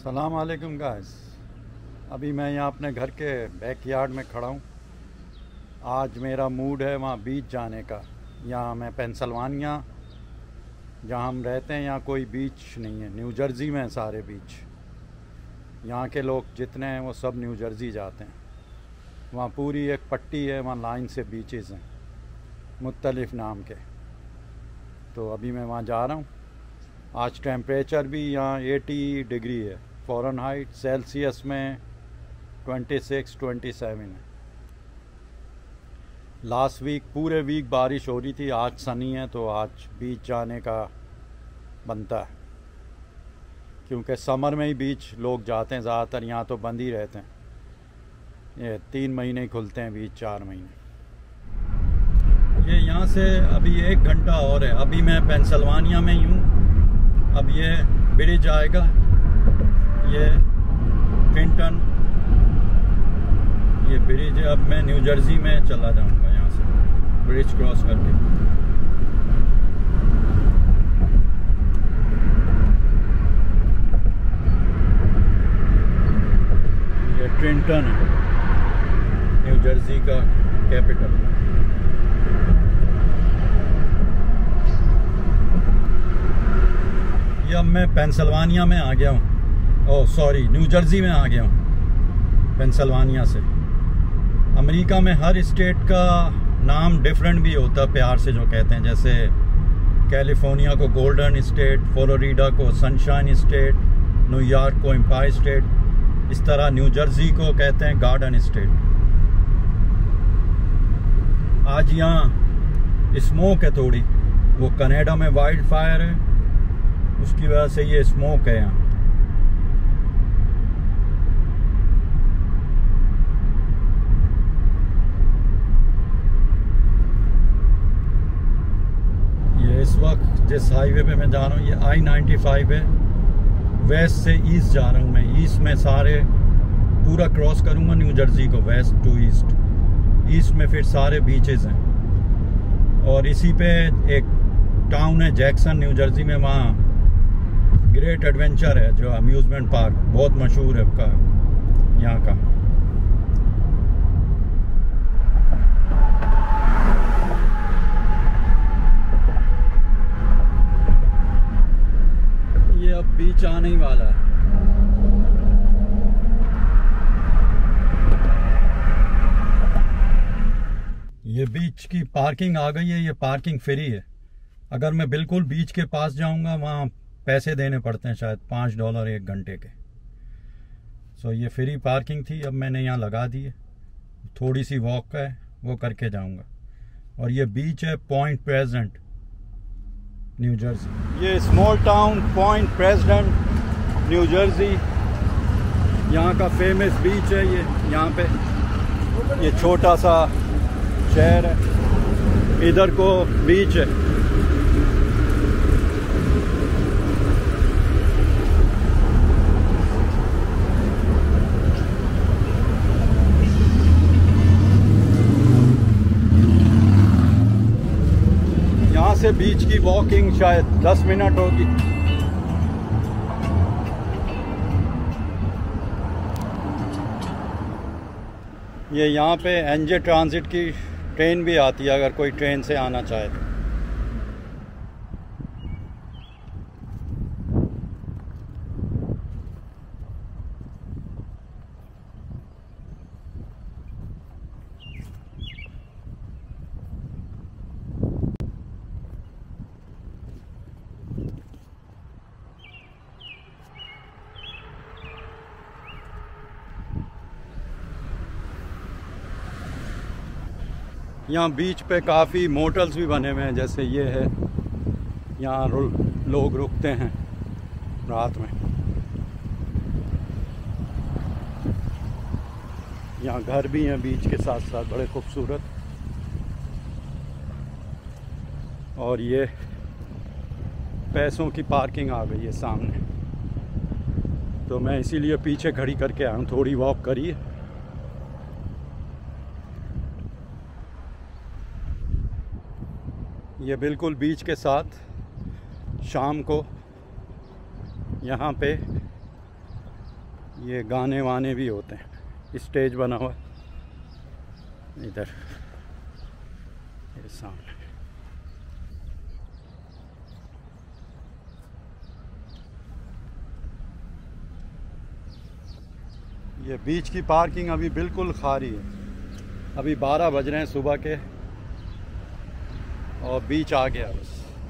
सलाम अलैकुम गाइस। अभी मैं यहाँ अपने घर के बैकयार्ड में खड़ा हूँ। आज मेरा मूड है वहाँ बीच जाने का। यहाँ मैं पेंसिल्वानिया जहाँ हम रहते हैं यहाँ कोई बीच नहीं है। न्यू जर्सी में सारे बीच। यहाँ के लोग जितने हैं वो सब न्यू जर्सी जाते हैं। वहाँ पूरी एक पट्टी है, वहाँ लाइन से बीचेस हैं मुख्तलिफ नाम के। तो अभी मैं वहाँ जा रहा हूँ। आज टेम्परेचर भी यहाँ 80 डिग्री है फ़ारेनहाइट, सेल्सियस में 26-27 है। लास्ट वीक पूरे वीक बारिश हो रही थी, आज सनी है तो आज बीच जाने का बनता है, क्योंकि समर में ही बीच लोग जाते हैं ज़्यादातर। यहाँ तो बंद ही रहते हैं, ये 3 महीने ही खुलते हैं बीच, 4 महीने। ये यहाँ से अभी 1 घंटा और है। अभी मैं पेंसिल्वानिया में ही हूँ। अब ये ब्रिज आएगा, ये ट्रिंटन, ये ब्रिज है। अब मैं न्यू जर्सी में चला जाऊंगा यहाँ से ब्रिज क्रॉस करके। ये ट्रिंटन है, न्यू जर्सी का कैपिटल। अब मैं पेंसिल्वानिया में आ गया हूँ। ओह सॉरी, न्यू जर्सी में आ गया हूँ पेंसिल्वानिया से। अमेरिका में हर स्टेट का नाम डिफरेंट भी होता है, प्यार से जो कहते हैं। जैसे कैलिफोर्निया को गोल्डन स्टेट, फ्लोरिडा को सनशाइन स्टेट, न्यूयॉर्क को एम्पायर स्टेट। इस तरह न्यू जर्सी को कहते हैं गार्डन स्टेट। आज यहाँ स्मोक है थोड़ी, वो कनाडा में वाइल्ड फायर है, उसकी वजह से ये स्मोक है यहाँ। ये इस वक्त जिस हाईवे पे मैं जा रहा हूँ, ये I-95 है। वेस्ट से ईस्ट जा रहा हूँ मैं। ईस्ट में सारे पूरा क्रॉस करूँगा न्यू जर्सी को, वेस्ट टू ईस्ट। ईस्ट में फिर सारे बीचेस हैं। और इसी पे एक टाउन है जैक्सन न्यू जर्सी में, वहाँ ग्रेट एडवेंचर है जो अम्यूज़मेंट पार्क बहुत मशहूर है का यहाँ का। ये अब बीच आने ही वाला है। ये बीच की पार्किंग आ गई है। ये पार्किंग फ्री है। अगर मैं बिल्कुल बीच के पास जाऊंगा वहाँ पैसे देने पड़ते हैं, शायद $5 1 घंटे के। सो ये फ्री पार्किंग थी, अब मैंने यहाँ लगा दी है। थोड़ी सी वॉक है, वो करके जाऊँगा। और ये बीच है पॉइंट प्रेजेंट, न्यू जर्सी। ये small town Point Pleasant New Jersey, यहाँ का फेमस बीच है ये। यहाँ पे ये छोटा सा शहर है, इधर को बीच है। से बीच की वॉकिंग शायद 10 मिनट होगी। ये यहाँ पे NJ ट्रांजिट की ट्रेन भी आती है, अगर कोई ट्रेन से आना चाहे। यहाँ बीच पे काफ़ी मोटल्स भी बने हुए हैं, जैसे ये है। यहाँ लोग रुकते हैं रात में। यहाँ घर भी हैं बीच के साथ साथ, बड़े खूबसूरत। और ये पैसों की पार्किंग आ गई है सामने, तो मैं इसीलिए पीछे खड़ी करके आया हूँ। थोड़ी वॉक करिए। ये बिल्कुल बीच के साथ शाम को यहाँ पे ये गाने वाने भी होते हैं, स्टेज बना हुआ है इधर ये सामने। ये बीच की पार्किंग अभी बिल्कुल खाली है। अभी 12 बज रहे हैं सुबह के और बीच आ गया बस।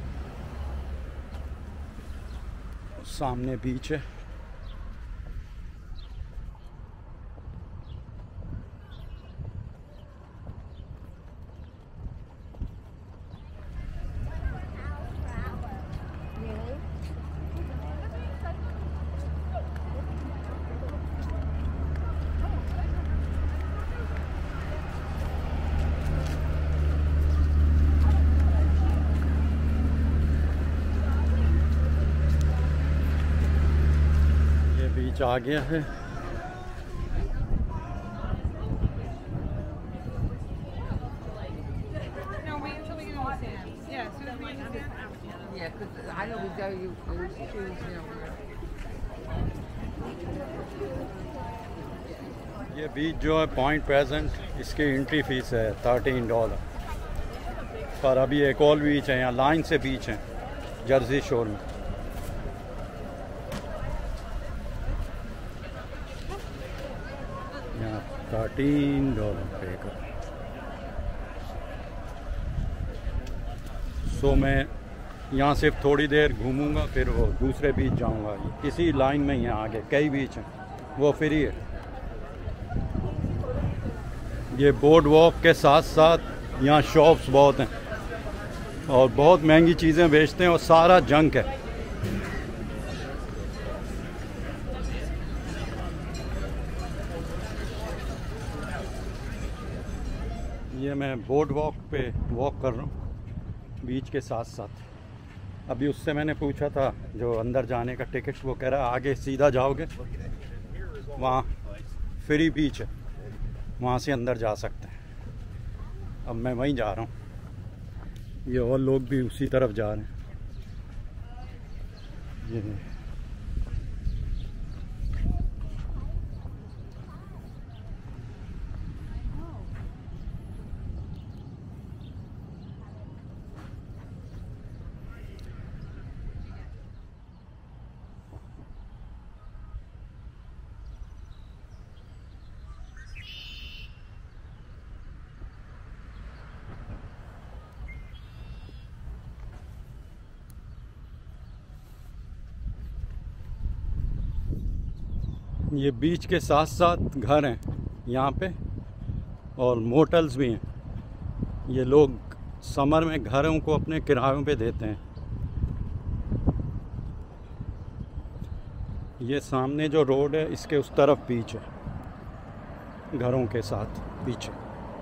सामने बीच है। बीच आ गया है। ये बीच जो है पॉइंट प्रेजेंट, इसकी एंट्री फीस है $13। पर अभी एक और बीच है, यहाँ लाइन से बीच है जर्सी शोर में। यहाँ $13 पे कर। सो मैं यहाँ सिर्फ थोड़ी देर घूमूंगा, फिर वो दूसरे बीच जाऊंगा। इसी लाइन में यहाँ आगे कई बीच हैं, वो फ्री है। ये बोर्ड वॉक के साथ साथ यहाँ शॉप्स बहुत हैं और बहुत महंगी चीज़ें बेचते हैं और सारा जंक है। ये मैं बोर्ड वॉक पे वॉक कर रहा हूँ बीच के साथ साथ। अभी उससे मैंने पूछा था जो अंदर जाने का टिकट, वो कह रहा है आगे सीधा जाओगे वहाँ फ्री बीच है, वहाँ से अंदर जा सकते हैं। अब मैं वहीं जा रहा हूँ। ये और लोग भी उसी तरफ जा रहे हैं। ये बीच के साथ साथ घर हैं यहाँ पे और मोटल्स भी हैं। ये लोग समर में घरों को अपने किरायों पे देते हैं। ये सामने जो रोड है इसके उस तरफ बीच है, घरों के साथ पीछे।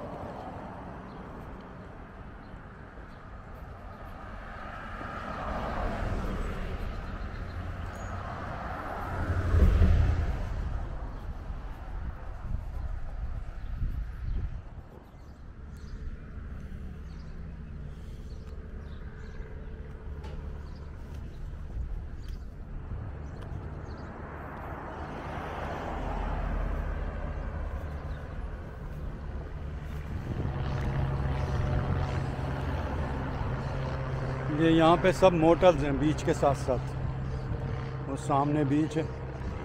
ये यहाँ पे सब मोटल्स हैं बीच के साथ साथ। वो सामने बीच है।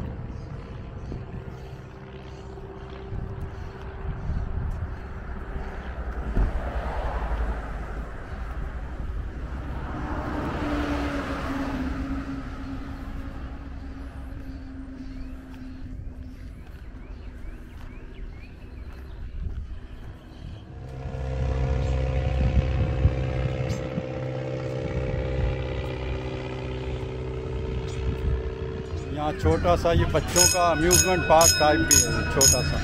यहाँ छोटा सा ये बच्चों का अम्यूज़मेंट पार्क टाइप भी है, छोटा सा।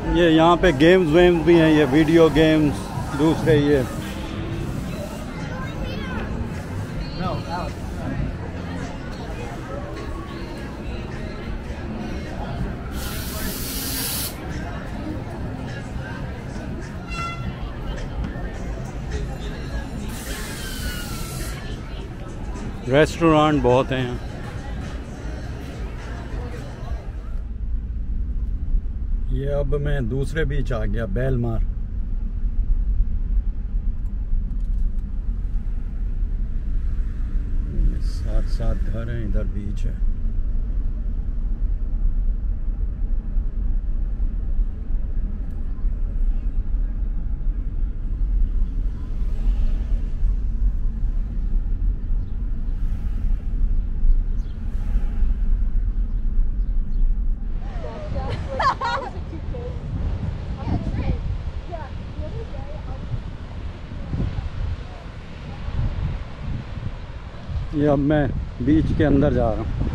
ये यहाँ पे गेम्स वेम्स भी हैं, ये वीडियो गेम्स, दूसरे ये रेस्टोरेंट बहुत हैं यहाँ। ये अब मैं दूसरे बीच आ गया, बेलमार। साथ साथ घर हैं, इधर बीच है। ये अब मैं बीच के अंदर जा रहा हूँ।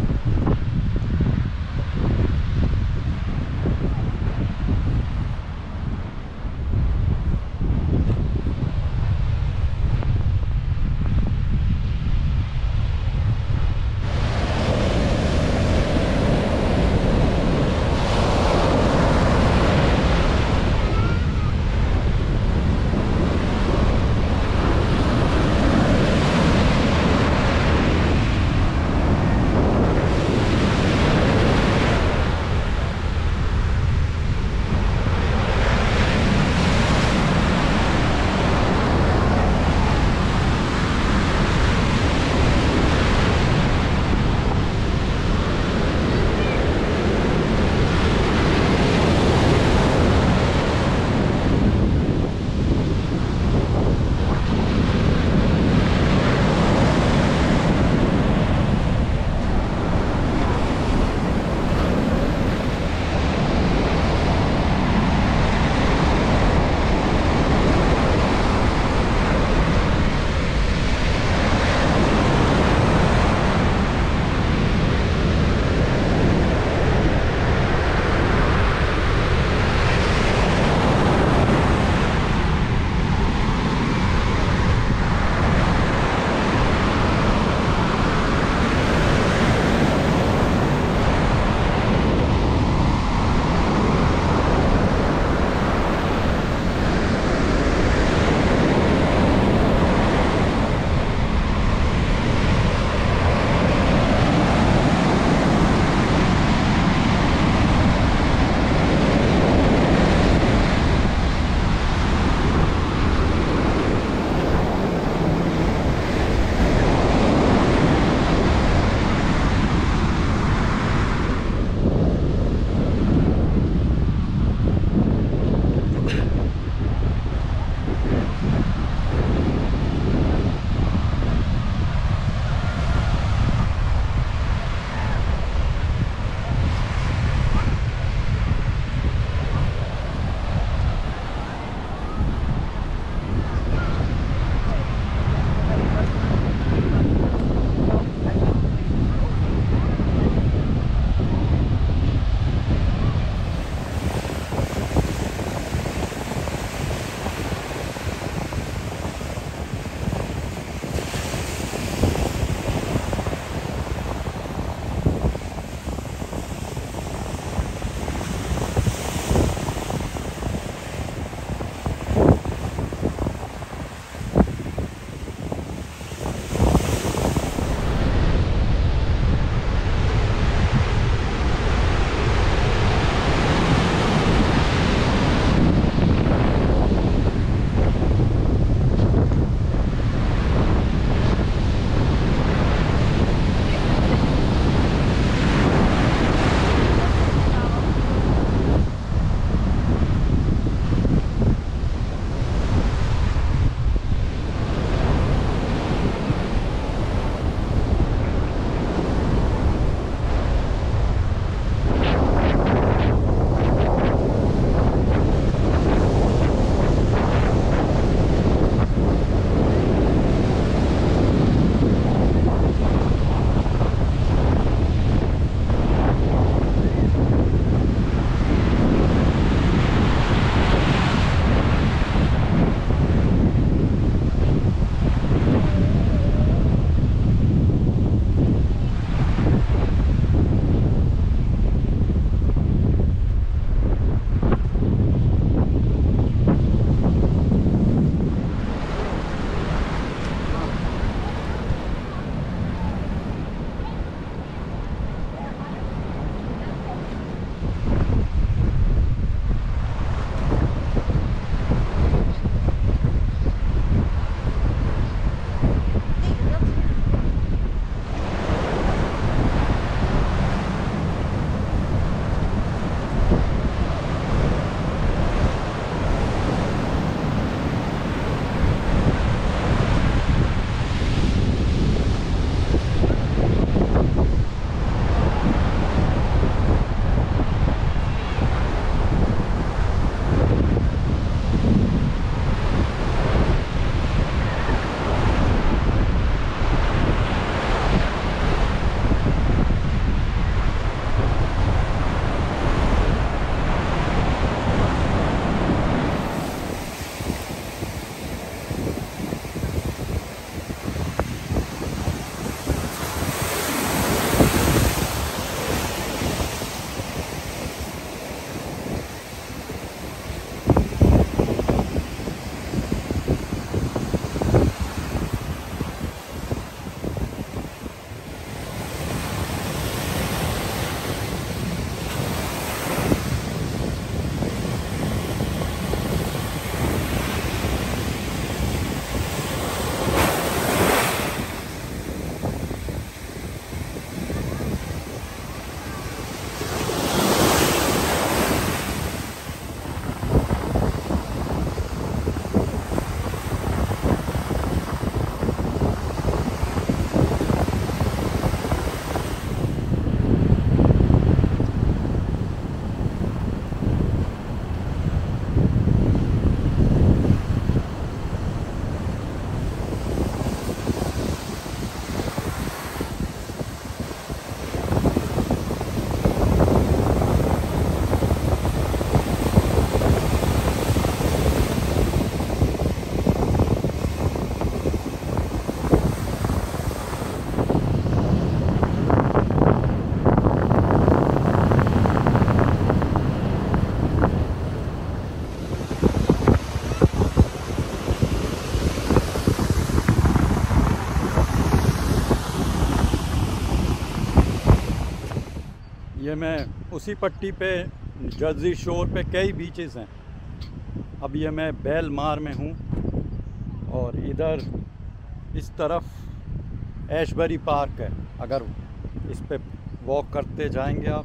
मैं उसी पट्टी पे जर्सी शोर पे कई बीचेस हैं। अब ये मैं बेलमार में हूँ और इधर इस तरफ एशबरी पार्क है। अगर इस पे वॉक करते जाएंगे आप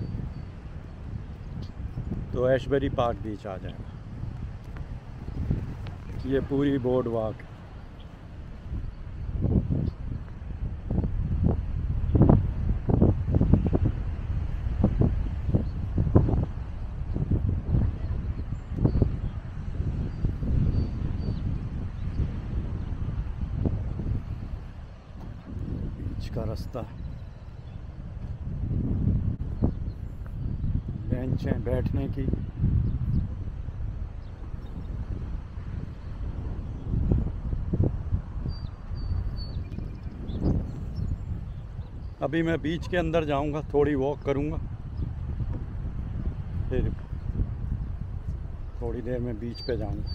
तो एशबरी पार्क बीच आ जाएगा। ये पूरी बोर्ड वॉक है। का रास्ता, बेंच है बैठने की। अभी मैं बीच के अंदर जाऊंगा, थोड़ी वॉक करूंगा, फिर थोड़ी देर में बीच पे जाऊंगा।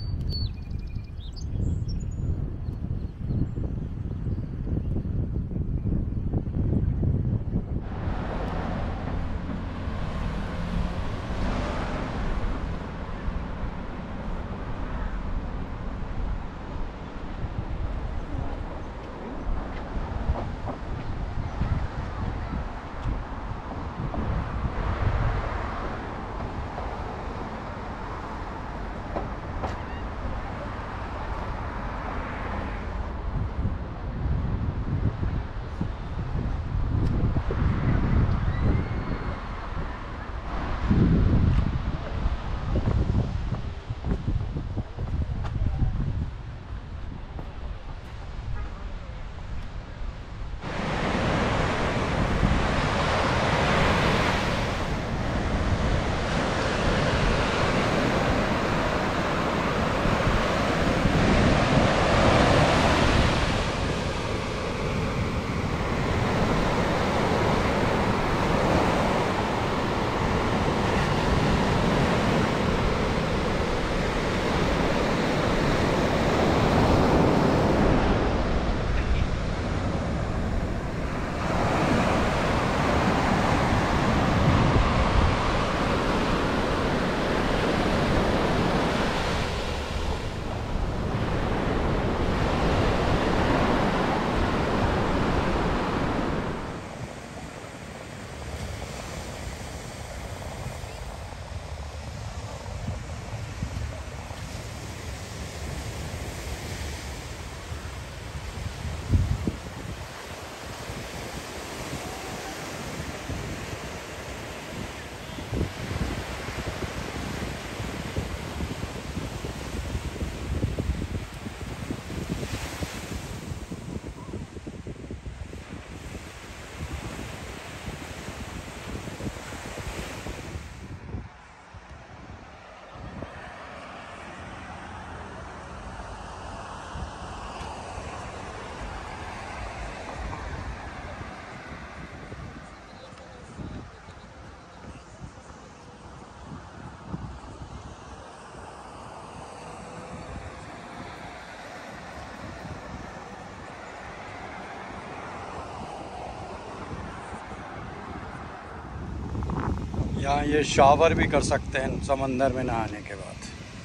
यहाँ ये शावर भी कर सकते हैं समंदर में नहाने के बाद।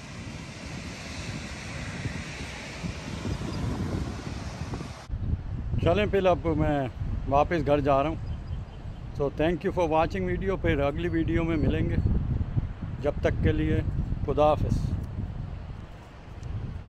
चलें फिर, अब मैं वापस घर जा रहा हूँ। So thank you for watching video. फिर अगली वीडियो में मिलेंगे। जब तक के लिए खुदा हाफ़िज़।